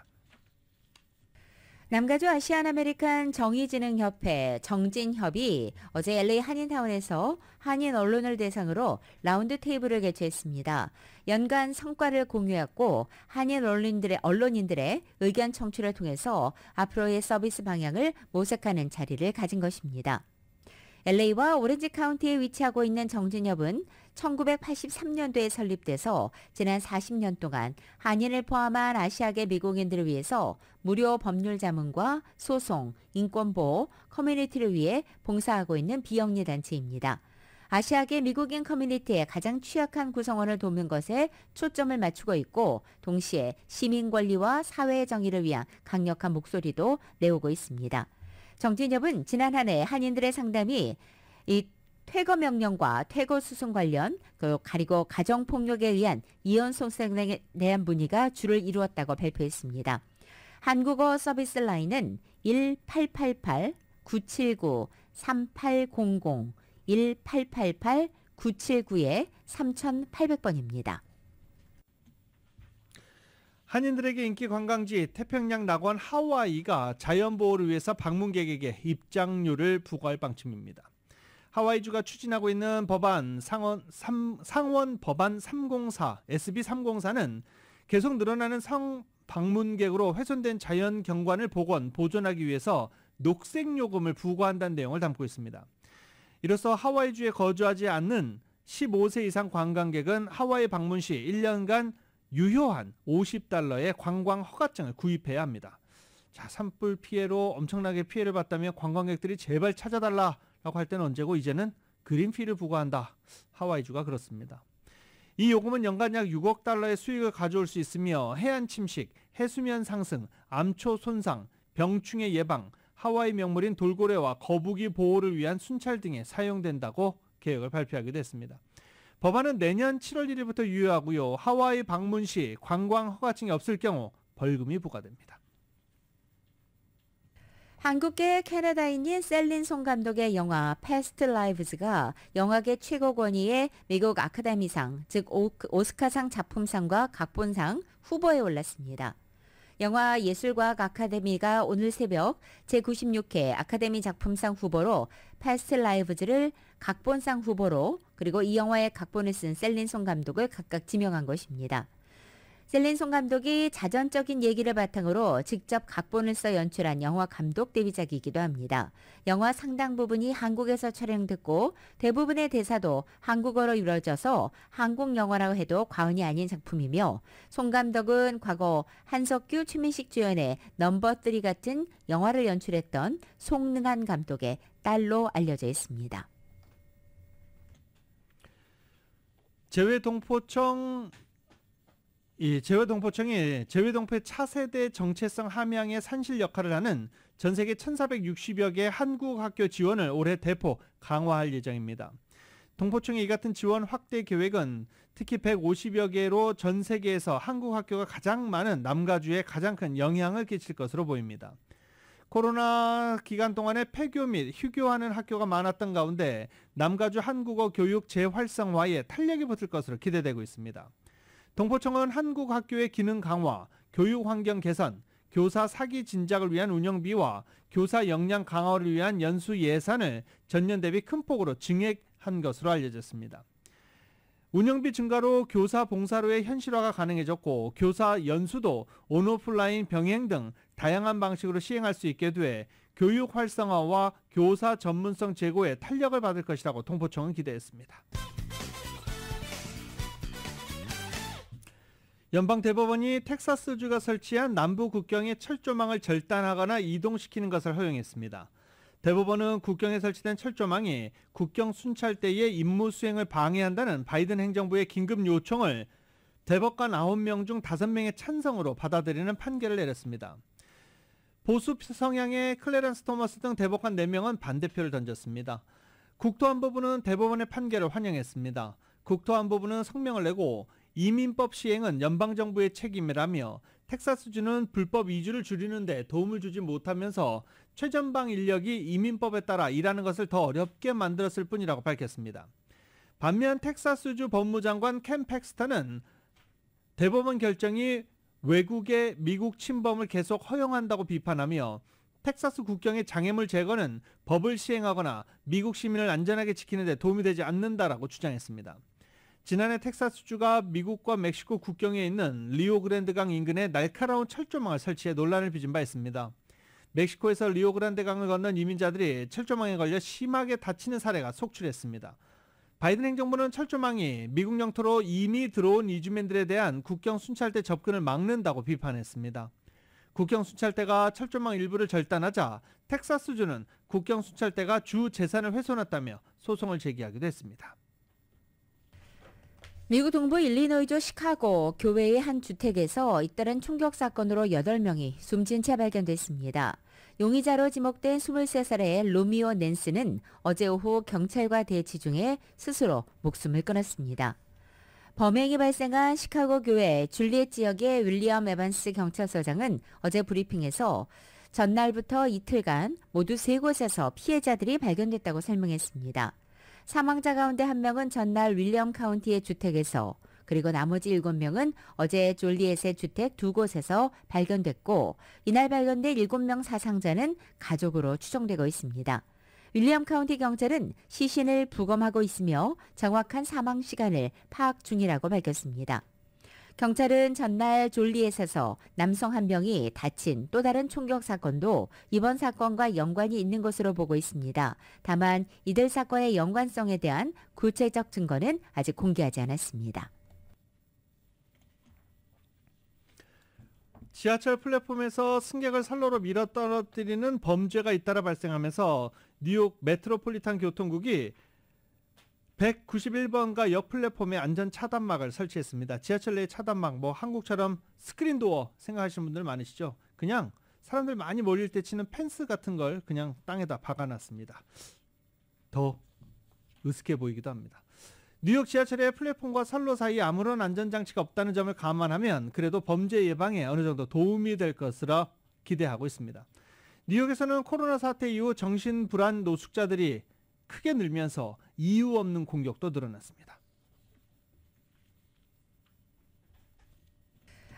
남가주 아시안 아메리칸 정의진흥협회 정진협이 어제 엘에이 한인타운에서 한인 언론을 대상으로 라운드 테이블을 개최했습니다. 연간 성과를 공유했고 한인 언론인들의, 언론인들의 의견 청취를 통해서 앞으로의 서비스 방향을 모색하는 자리를 가진 것입니다. 엘에이와 오렌지 카운티에 위치하고 있는 정진협은 천구백팔십삼 년도에 설립돼서 지난 사십 년 동안 한인을 포함한 아시아계 미국인들을 위해서 무료 법률 자문과 소송, 인권보호, 커뮤니티를 위해 봉사하고 있는 비영리 단체입니다. 아시아계 미국인 커뮤니티의 가장 취약한 구성원을 돕는 것에 초점을 맞추고 있고 동시에 시민 권리와 사회 정의를 위한 강력한 목소리도 내오고 있습니다. 정진협은 지난 한 해 한인들의 상담이 이 퇴거 명령과 퇴거 수송 관련 그리고 가정폭력에 의한 이혼 소송에 대한 문의가 주를 이루었다고 발표했습니다. 한국어 서비스 라인은 일팔팔팔 구칠구 삼팔공공 일팔팔팔 구칠구 삼팔공 번입니다. 한인들에게 인기 관광지 태평양 낙원 하와이가 자연보호를 위해서 방문객에게 입장료를 부과할 방침입니다. 하와이주가 추진하고 있는 법안 상원, 삼, 상원 법안 삼공사 에스비 삼공사는 계속 늘어나는 성 방문객으로 훼손된 자연 경관을 복원, 보존하기 위해서 녹색요금을 부과한다는 내용을 담고 있습니다. 이로써 하와이주에 거주하지 않는 십오 세 이상 관광객은 하와이 방문 시 일 년간 유효한 오십 달러의 관광 허가증을 구입해야 합니다. 자, 산불 피해로 엄청나게 피해를 봤다면 관광객들이 제발 찾아달라라고 할 때는 언제고 이제는 그린피를 부과한다. 하와이주가 그렇습니다. 이 요금은 연간 약 육억 달러의 수익을 가져올 수 있으며 해안 침식, 해수면 상승, 암초 손상, 병충해 예방, 하와이 명물인 돌고래와 거북이 보호를 위한 순찰 등에 사용된다고 계획을 발표하기도 했습니다. 법안은 내년 칠월 일일부터 유효하고요. 하와이 방문 시 관광 허가증이 없을 경우 벌금이 부과됩니다. 한국계 캐나다인인 셀린 송 감독의 영화 패스트 라이브즈가 영화계 최고 권위의 미국 아카데미상, 즉 오스카상 작품상과 각본상 후보에 올랐습니다. 영화예술과학 아카데미가 오늘 새벽 제구십육 회 아카데미 작품상 후보로 패스트 라이브즈를 각본상 후보로 그리고 이 영화의 각본을 쓴 셀린 송 감독을 각각 지명한 것입니다. 셀린 송 감독이 자전적인 얘기를 바탕으로 직접 각본을 써 연출한 영화 감독 데뷔작이기도 합니다. 영화 상당 부분이 한국에서 촬영됐고 대부분의 대사도 한국어로 이루어져서 한국 영화라고 해도 과언이 아닌 작품이며 송 감독은 과거 한석규, 최민식 주연의 넘버 쓰리 같은 영화를 연출했던 송능한 감독의 딸로 알려져 있습니다. 재외동포청 이 재외동포청이 재외동포의 차세대 정체성 함양의 산실 역할을 하는 전 세계 천사백육십여 개 한국 학교 지원을 올해 대폭 강화할 예정입니다. 동포청의 이 같은 지원 확대 계획은 특히 백오십여 개로 전 세계에서 한국 학교가 가장 많은 남가주에 가장 큰 영향을 끼칠 것으로 보입니다. 코로나 기간 동안에 폐교 및 휴교하는 학교가 많았던 가운데 남가주 한국어 교육 재활성화에 탄력이 붙을 것으로 기대되고 있습니다. 동포청은 한국 학교의 기능 강화, 교육 환경 개선, 교사 사기 진작을 위한 운영비와 교사 역량 강화를 위한 연수 예산을 전년 대비 큰 폭으로 증액한 것으로 알려졌습니다. 운영비 증가로 교사 봉사로의 현실화가 가능해졌고 교사 연수도 온오프라인 병행 등 다양한 방식으로 시행할 수 있게 돼 교육 활성화와 교사 전문성 제고에 탄력을 받을 것이라고 동포청은 기대했습니다. 연방대법원이 텍사스주가 설치한 남부 국경의 철조망을 절단하거나 이동시키는 것을 허용했습니다. 대법원은 국경에 설치된 철조망이 국경 순찰대의 임무 수행을 방해한다는 바이든 행정부의 긴급 요청을 대법관 아홉 명 중 다섯 명의 찬성으로 받아들이는 판결을 내렸습니다. 보수 성향의 클래런스 토머스 등 대법관 네 명은 반대표를 던졌습니다. 국토안보부는 대법원의 판결을 환영했습니다. 국토안보부는 성명을 내고 이민법 시행은 연방정부의 책임이라며 텍사스주는 불법 이주를 줄이는 데 도움을 주지 못하면서 최전방 인력이 이민법에 따라 일하는 것을 더 어렵게 만들었을 뿐이라고 밝혔습니다. 반면 텍사스주 법무장관 캠 팩스턴은 대법원 결정이 외국의 미국 침범을 계속 허용한다고 비판하며 텍사스 국경의 장애물 제거는 법을 시행하거나 미국 시민을 안전하게 지키는 데 도움이 되지 않는다라고 주장했습니다. 지난해 텍사스주가 미국과 멕시코 국경에 있는 리오그랜드강 인근에 날카로운 철조망을 설치해 논란을 빚은 바 있습니다. 멕시코에서 리오그란데강을 건넌 이민자들이 철조망에 걸려 심하게 다치는 사례가 속출했습니다. 바이든 행정부는 철조망이 미국 영토로 이미 들어온 이주민들에 대한 국경 순찰대 접근을 막는다고 비판했습니다. 국경 순찰대가 철조망 일부를 절단하자 텍사스주는 국경 순찰대가 주 재산을 훼손했다며 소송을 제기하기도 했습니다. 미국 동부 일리노이주 시카고 교회의 한 주택에서 잇따른 총격 사건으로 여덟 명이 숨진 채 발견됐습니다. 용의자로 지목된 스물세 살의 로미오 낸스는 어제 오후 경찰과 대치 중에 스스로 목숨을 끊었습니다. 범행이 발생한 시카고 교회 줄리엣 지역의 윌리엄 에반스 경찰서장은 어제 브리핑에서 전날부터 이틀간 모두 세 곳에서 피해자들이 발견됐다고 설명했습니다. 사망자 가운데 한 명은 전날 윌리엄 카운티의 주택에서 그리고 나머지 일곱 명은 어제 졸리엣의 주택 두 곳에서 발견됐고 이날 발견된 일곱 명 사상자는 가족으로 추정되고 있습니다. 윌리엄 카운티 경찰은 시신을 부검하고 있으며 정확한 사망 시간을 파악 중이라고 밝혔습니다. 경찰은 전날 졸리엣에서 남성 한 명이 다친 또 다른 총격 사건도 이번 사건과 연관이 있는 것으로 보고 있습니다. 다만 이들 사건의 연관성에 대한 구체적 증거는 아직 공개하지 않았습니다. 지하철 플랫폼에서 승객을 선로로 밀어 떨어뜨리는 범죄가 잇따라 발생하면서 뉴욕 메트로폴리탄 교통국이 백구십일 번가 옆 플랫폼에 안전 차단막을 설치했습니다. 지하철 내 차단막, 뭐 한국처럼 스크린도어 생각하시는 분들 많으시죠? 그냥 사람들 많이 몰릴 때 치는 펜스 같은 걸 그냥 땅에다 박아놨습니다. 더 으스게 보이기도 합니다. 뉴욕 지하철의 플랫폼과 선로 사이에 아무런 안전장치가 없다는 점을 감안하면 그래도 범죄 예방에 어느 정도 도움이 될 것으로 기대하고 있습니다. 뉴욕에서는 코로나 사태 이후 정신불안 노숙자들이 크게 늘면서 이유 없는 공격도 늘어났습니다.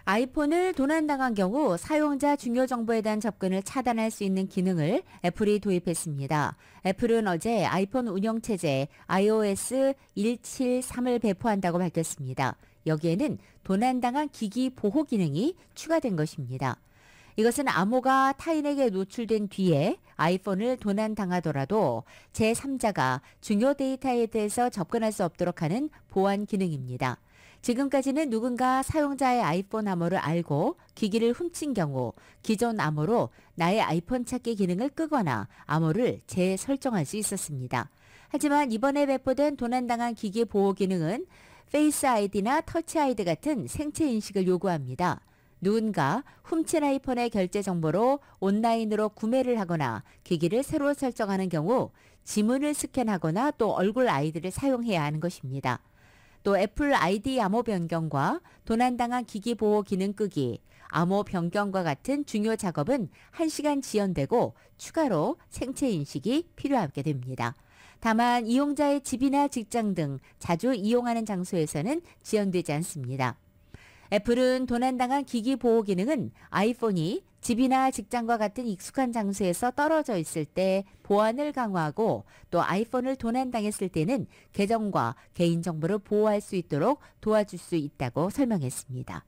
아이폰을 도난당한 경우 사용자 중요 정보에 대한 접근을 차단할 수 있는 기능을 애플이 도입했습니다. 애플은 어제 아이폰 운영체제 아이오에스 백칠십삼을 배포한다고 밝혔습니다. 여기에는 도난당한 기기 보호 기능이 추가된 것입니다. 이것은 암호가 타인에게 노출된 뒤에 아이폰을 도난당하더라도 제삼자가 중요 데이터에 대해서 접근할 수 없도록 하는 보안 기능입니다. 지금까지는 누군가 사용자의 아이폰 암호를 알고 기기를 훔친 경우 기존 암호로 나의 아이폰 찾기 기능을 끄거나 암호를 재설정할 수 있었습니다. 하지만 이번에 배포된 도난당한 기기 보호 기능은 페이스 아이디나 터치 아이디 같은 생체 인식을 요구합니다. 누군가 훔친 아이폰의 결제 정보로 온라인으로 구매를 하거나 기기를 새로 설정하는 경우 지문을 스캔하거나 또 얼굴 아이디를 사용해야 하는 것입니다. 또 애플 아이디 암호 변경과 도난당한 기기 보호 기능 끄기, 암호 변경과 같은 중요 작업은 한 시간 지연되고 추가로 생체 인식이 필요하게 됩니다. 다만 이용자의 집이나 직장 등 자주 이용하는 장소에서는 지연되지 않습니다. 애플은 도난당한 기기 보호 기능은 아이폰이 집이나 직장과 같은 익숙한 장소에서 떨어져 있을 때 보안을 강화하고 또 아이폰을 도난당했을 때는 계정과 개인정보를 보호할 수 있도록 도와줄 수 있다고 설명했습니다.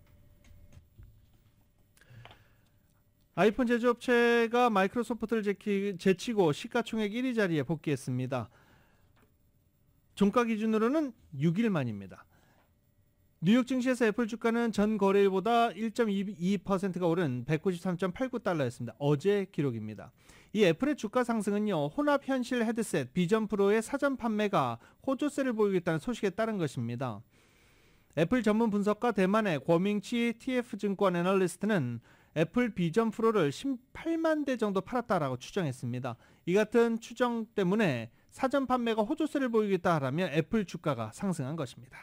아이폰 제조업체가 마이크로소프트를 제키, 제치고 시가총액 일 위 자리에 복귀했습니다. 종가 기준으로는 육 일 만입니다. 뉴욕 증시에서 애플 주가는 전 거래일보다 일 점 이이 퍼센트가 오른 백구십삼 점 팔구 달러였습니다. 어제 기록입니다. 이 애플의 주가 상승은요, 혼합 현실 헤드셋 비전 프로의 사전 판매가 호조세를 보이고 있다는 소식에 따른 것입니다. 애플 전문 분석가 대만의 권밍치 티에프증권 애널리스트는 애플 비전 프로를 십팔만 대 정도 팔았다라고 추정했습니다. 이 같은 추정 때문에 사전 판매가 호조세를 보이겠다 하라면 애플 주가가 상승한 것입니다.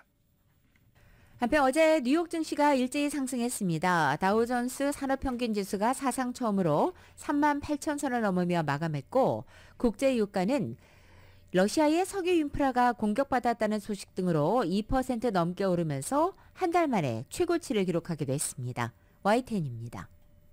한편 어제 뉴욕 증시가 일제히 상승했습니다. 다우존스 산업평균지수가 사상 처음으로 삼만 팔천 선을 넘으며 마감했고 국제 유가는 러시아의 석유 인프라가 공격받았다는 소식 등으로 이 퍼센트 넘게 오르면서 한 달 만에 최고치를 기록하기도 했습니다. 와이텐입니다.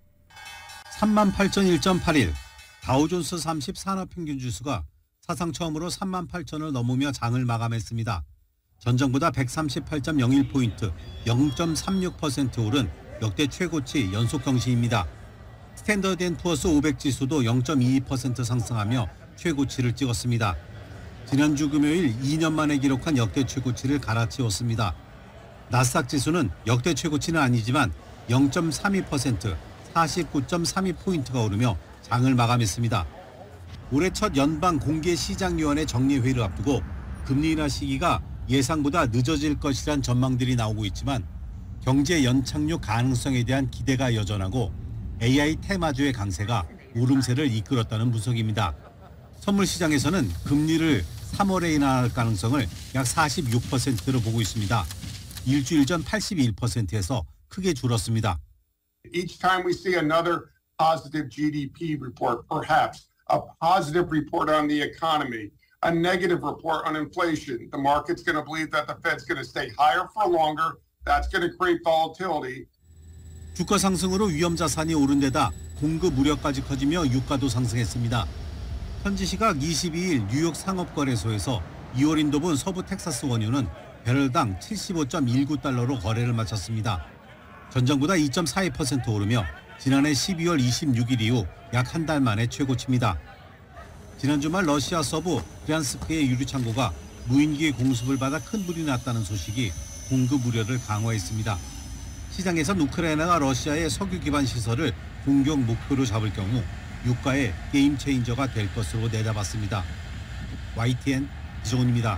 삼만 팔천일 점 팔일 다우존스 삼십 산업평균지수가 사상 처음으로 삼만 팔천을 넘으며 장을 마감했습니다. 전정보다 백삼십팔 점 영일 포인트, 영 점 삼육 퍼센트 오른 역대 최고치 연속 경신입니다. 스탠더드 앤 푸어스 오백 지수도 영 점 이이 퍼센트 상승하며 최고치를 찍었습니다. 지난주 금요일 이 년 만에 기록한 역대 최고치를 갈아치웠습니다. 나스닥 지수는 역대 최고치는 아니지만 영 점 삼이 퍼센트, 사십구 점 삼이 포인트가 오르며 장을 마감했습니다. 올해 첫 연방 공개시장위원회 정례회의를 앞두고 금리 인하 시기가 예상보다 늦어질 것이란 전망들이 나오고 있지만 경제 연착륙 가능성에 대한 기대가 여전하고 에이아이 테마주의 강세가 오름세를 이끌었다는 분석입니다. 선물 시장에서는 금리를 삼월에 인하할 가능성을 약 사십육 퍼센트로 보고 있습니다. 일주일 전 팔십일 퍼센트에서 크게 줄었습니다. Each time we see another positive G D P report, perhaps a positive report on the economy, a negative report on inflation, the market's going to believe that the Fed's going to stay higher for longer. That's going to create volatility. 주가 상승으로 위험 자산이 오른 데다 공급 우려까지 커지며 유가도 상승했습니다. 현지 시각 이십이일 뉴욕 상업거래소에서 이월 인도분 서부 텍사스 원유는 배럴당 칠십오 점 일구 달러로 거래를 마쳤습니다. 전정보다 이 점 사이 퍼센트 오르며 지난해 십이월 이십육일 이후 약 한 달 만에 최고치입니다. 지난 주말 러시아 서부 브얀스크의 유류창고가 무인기의 공습을 받아 큰 불이 났다는 소식이 공급 우려를 강화했습니다. 시장에선 우크라이나가 러시아의 석유 기반 시설을 공격 목표로 잡을 경우 유가의 게임 체인저가 될 것으로 내다봤습니다. 와이티엔 이종훈입니다.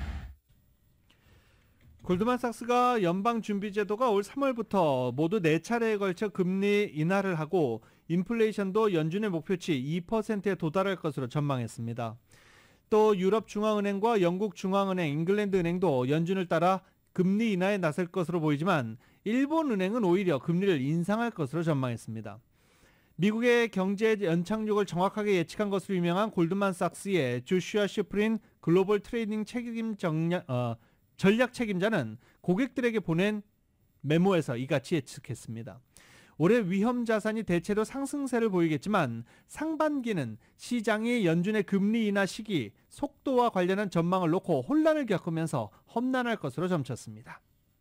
골드만삭스가 연방준비제도가 올 삼월부터 모두 네 차례에 걸쳐 금리 인하를 하고 인플레이션도 연준의 목표치 이 퍼센트에 도달할 것으로 전망했습니다. 또 유럽중앙은행과 영국중앙은행, 잉글랜드은행도 연준을 따라 금리 인하에 나설 것으로 보이지만 일본은행은 오히려 금리를 인상할 것으로 전망했습니다. 미국의 경제 연착륙을 정확하게 예측한 것으로 유명한 골드만삭스의 조슈아 슈프린 글로벌 트레이딩 책임 정략, 어, 전략 책임자는 고객들에게 보낸 메모에서 이같이 예측했습니다. 올해 위험 자산이 대체로 상승세를 보이겠지만 상반기는 시장이 연준의 금리 인하 시기, 속도와 관련한 전망을 놓고 혼란을 겪으면서 험난할 것으로 점쳤습니다.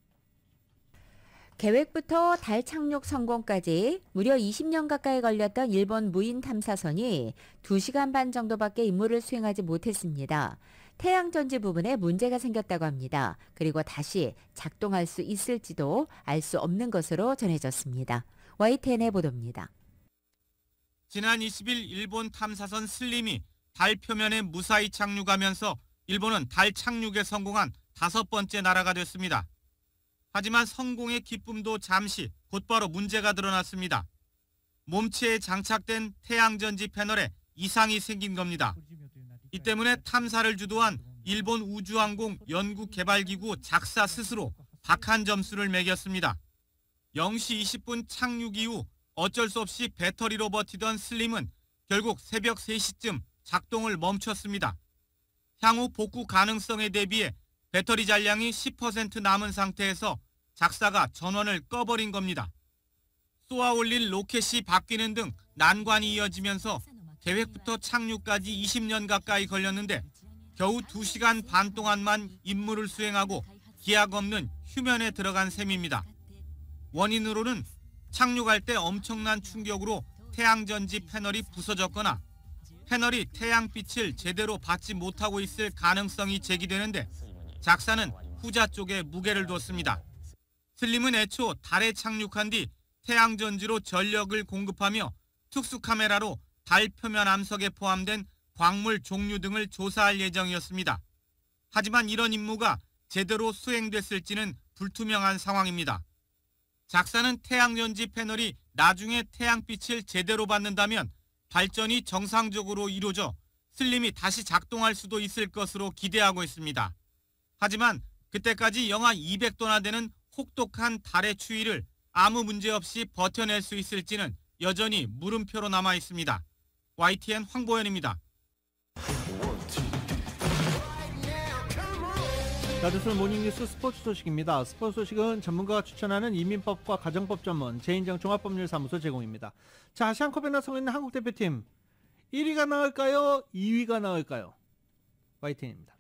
계획부터 달 착륙 성공까지 무려 이십 년 가까이 걸렸던 일본 무인 탐사선이 두 시간 반 정도밖에 임무를 수행하지 못했습니다. 태양전지 부분에 문제가 생겼다고 합니다. 그리고 다시 작동할 수 있을지도 알 수 없는 것으로 전해졌습니다. 와이티엔의 보도입니다. 지난 이십 일 일본 탐사선 슬림이 달 표면에 무사히 착륙하면서 일본은 달 착륙에 성공한 다섯 번째 나라가 됐습니다. 하지만 성공의 기쁨도 잠시 곧바로 문제가 드러났습니다. 몸체에 장착된 태양전지 패널에 이상이 생긴 겁니다. 이 때문에 탐사를 주도한 일본 우주항공 연구개발기구 작사 스스로 박한 점수를 매겼습니다. 영 시 이십 분 착륙 이후 어쩔 수 없이 배터리로 버티던 슬림은 결국 새벽 세 시쯤 작동을 멈췄습니다. 향후 복구 가능성에 대비해 배터리 잔량이 십 퍼센트 남은 상태에서 작사가 전원을 꺼버린 겁니다. 쏘아 올린 로켓이 바뀌는 등 난관이 이어지면서 계획부터 착륙까지 이십 년 가까이 걸렸는데 겨우 두 시간 반 동안만 임무를 수행하고 기약 없는 휴면에 들어간 셈입니다. 원인으로는 착륙할 때 엄청난 충격으로 태양전지 패널이 부서졌거나 패널이 태양빛을 제대로 받지 못하고 있을 가능성이 제기되는데 작사는 후자 쪽에 무게를 뒀습니다. 슬림은 애초 달에 착륙한 뒤 태양전지로 전력을 공급하며 특수카메라로 달 표면 암석에 포함된 광물 종류 등을 조사할 예정이었습니다. 하지만 이런 임무가 제대로 수행됐을지는 불투명한 상황입니다. 작사는 태양전지 패널이 나중에 태양빛을 제대로 받는다면 발전이 정상적으로 이루어져 슬림이 다시 작동할 수도 있을 것으로 기대하고 있습니다. 하지만 그때까지 영하 이백 도나 되는 혹독한 달의 추위를 아무 문제 없이 버텨낼 수 있을지는 여전히 물음표로 남아 있습니다. 와이티엔 황보현입니다. 나두술 모닝뉴스 스포츠 소식입니다. 스포츠 소식은 전문가가 추천하는 이민법과 가정법 전문 제인정 종합법률사무소 제공입니다. 자, 아시안컵에 나서고 있는 한국 대표팀 일 위가 나을까요? 이 위가 나을까요? 와이티엔입니다.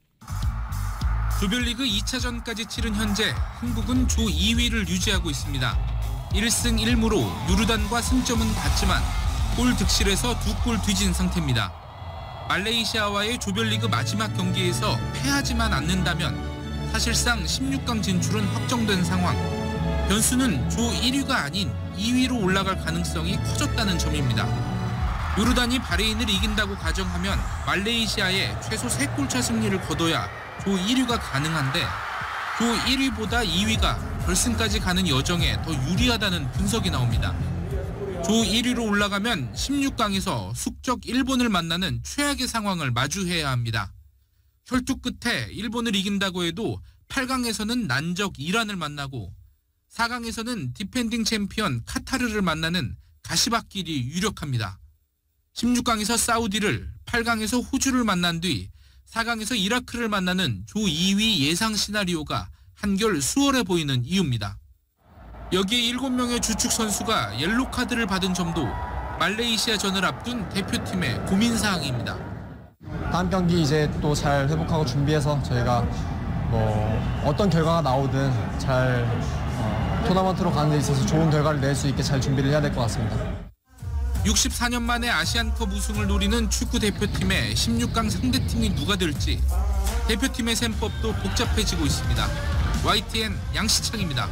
조별리그 이 차전까지 치른 현재 한국은 조 이 위를 유지하고 있습니다. 일 승 일 무로 요르단과 승점은 같지만 골 득실에서 두 골 뒤진 상태입니다. 말레이시아와의 조별리그 마지막 경기에서 패하지만 않는다면 사실상 십육 강 진출은 확정된 상황. 변수는 조 일 위가 아닌 이 위로 올라갈 가능성이 커졌다는 점입니다. 요르단이 바레인을 이긴다고 가정하면 말레이시아에 최소 세 골차 승리를 거둬야 조 일 위가 가능한데 조 일 위보다 이 위가 결승까지 가는 여정에 더 유리하다는 분석이 나옵니다. 조 일 위로 올라가면 십육 강에서 숙적 일본을 만나는 최악의 상황을 마주해야 합니다. 혈투 끝에 일본을 이긴다고 해도 팔 강에서는 난적 이란을 만나고 사 강에서는 디펜딩 챔피언 카타르를 만나는 가시밭길이 유력합니다. 십육 강에서 사우디를, 팔 강에서 호주를 만난 뒤 사 강에서 이라크를 만나는 조 이 위 예상 시나리오가 한결 수월해 보이는 이유입니다. 여기에 일곱 명의 주축 선수가 옐로 카드를 받은 점도 말레이시아전을 앞둔 대표팀의 고민사항입니다. 다음 경기 이제 또 잘 회복하고 준비해서 저희가 뭐 어떤 결과가 나오든 잘 어, 토너먼트로 가는 데 있어서 좋은 결과를 낼 수 있게 잘 준비를 해야 될 것 같습니다. 육십사 년 만에 아시안컵 우승을 노리는 축구 대표팀의 십육 강 상대팀이 누가 될지 대표팀의 셈법도 복잡해지고 있습니다. 와이티엔 양시창입니다.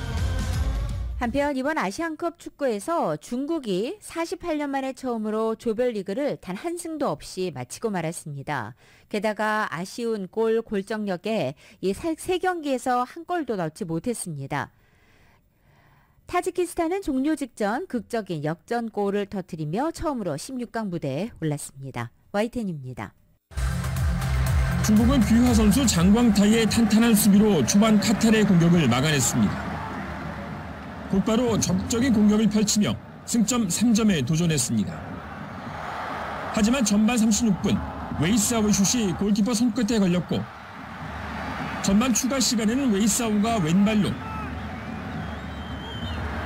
한편 이번 아시안컵 축구에서 중국이 사십팔 년 만에 처음으로 조별리그를 단 한 승도 없이 마치고 말았습니다. 게다가 아쉬운 골 골정력에 이 세 경기에서 한 골도 넣지 못했습니다. 타지키스탄은 종료 직전 극적인 역전골을 터뜨리며 처음으로 십육 강 무대에 올랐습니다. 와이텐입니다. 중국은 귀화 선수 장광타이의 탄탄한 수비로 초반 카타르의 공격을 막아냈습니다. 곧바로 적극적인 공격을 펼치며 승점 삼 점에 도전했습니다. 하지만 전반 삼십육 분 웨이스아우의 슛이 골키퍼 손끝에 걸렸고 전반 추가 시간에는 웨이스아우가 왼발로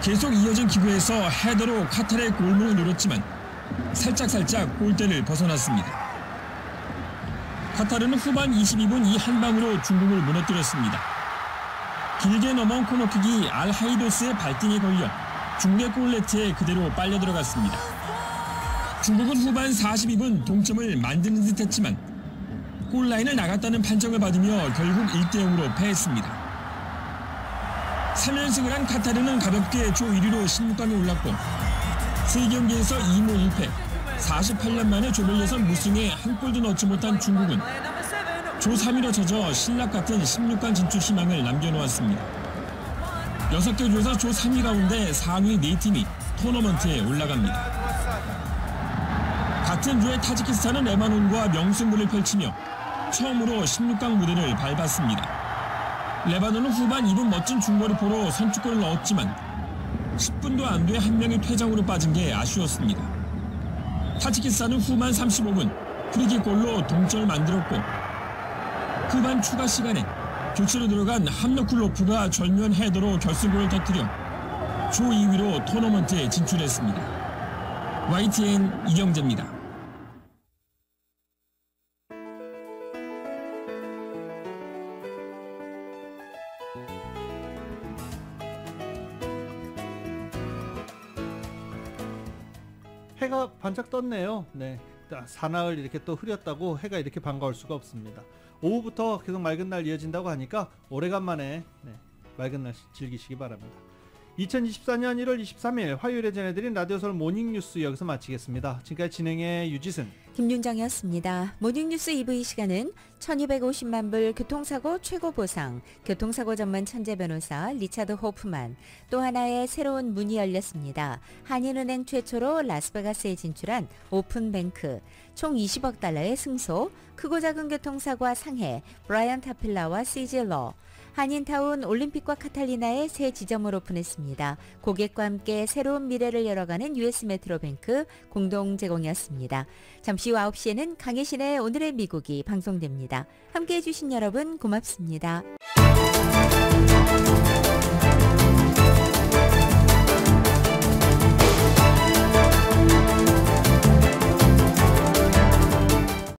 계속 이어진 기회에서 헤더로 카타르의 골문을 노렸지만 살짝살짝 골대를 벗어났습니다. 카타르는 후반 이십이 분 이 한 방으로 중국을 무너뜨렸습니다. 길게 넘어온 코너킥이 알하이도스의 발등에 걸려 중국의 골네트에 그대로 빨려 들어갔습니다. 중국은 후반 사십이 분 동점을 만드는 듯 했지만 골라인을 나갔다는 판정을 받으며 결국 일 대 영으로 패했습니다. 삼 연승을 한 카타르는 가볍게 조 일 위로 십육 강에 올랐고 세 경기에서 이 무 일 패, 사십팔 년 만에 조별 예선 무승에 한 골도 넣지 못한 중국은 조 삼 위로 져져 신락 같은 십육 강 진출 희망을 남겨놓았습니다. 여섯 개 조에서 조 삼 위 가운데 상위 네 팀이 토너먼트에 올라갑니다. 같은 조의 타지키스탄은 레바논과 명승부를 펼치며 처음으로 십육 강 무대를 밟았습니다. 레바논은 후반 이 분 멋진 중거리포로 선취골을 넣었지만 십 분도 안 돼 한 명이 퇴장으로 빠진 게 아쉬웠습니다. 타지키스탄은 후반 삼십오 분 프리킥골로 동점을 만들었고 후반 추가 시간에 교체로 들어간 함너쿨로프가 절묘한 헤더로 결승골을 터뜨려 조 이 위로 토너먼트에 진출했습니다. 와이티엔 이경재입니다. 해가 반짝 떴네요. 네, 사나흘 이렇게 또 흐렸다고 해가 이렇게 반가울 수가 없습니다. 오후부터 계속 맑은 날 이어진다고 하니까 오래간만에 네, 맑은 날 즐기시기 바랍니다. 이천이십사 년 일월 이십삼 일 화요일에 전해드린 라디오 서울 모닝뉴스 여기서 마치겠습니다. 지금까지 진행의 유지승, 김윤정이었습니다. 모닝뉴스 이 부 이 시간은 천이백오십만 불 교통사고 최고 보상, 교통사고 전문 천재 변호사 리차드 호프만, 또 하나의 새로운 문이 열렸습니다. 한인은행 최초로 라스베가스에 진출한 오픈뱅크, 총 이십억 달러의 승소, 크고 작은 교통사고와 상해, 브라이언 타필라와 시질러, 한인타운 올림픽과 카탈리나의 새 지점을 오픈했습니다. 고객과 함께 새로운 미래를 열어가는 유에스 메트로뱅크 공동 제공이었습니다. 잠시 후 아홉 시에는 강혜신의 오늘의 미국이 방송됩니다. 함께해 주신 여러분 고맙습니다.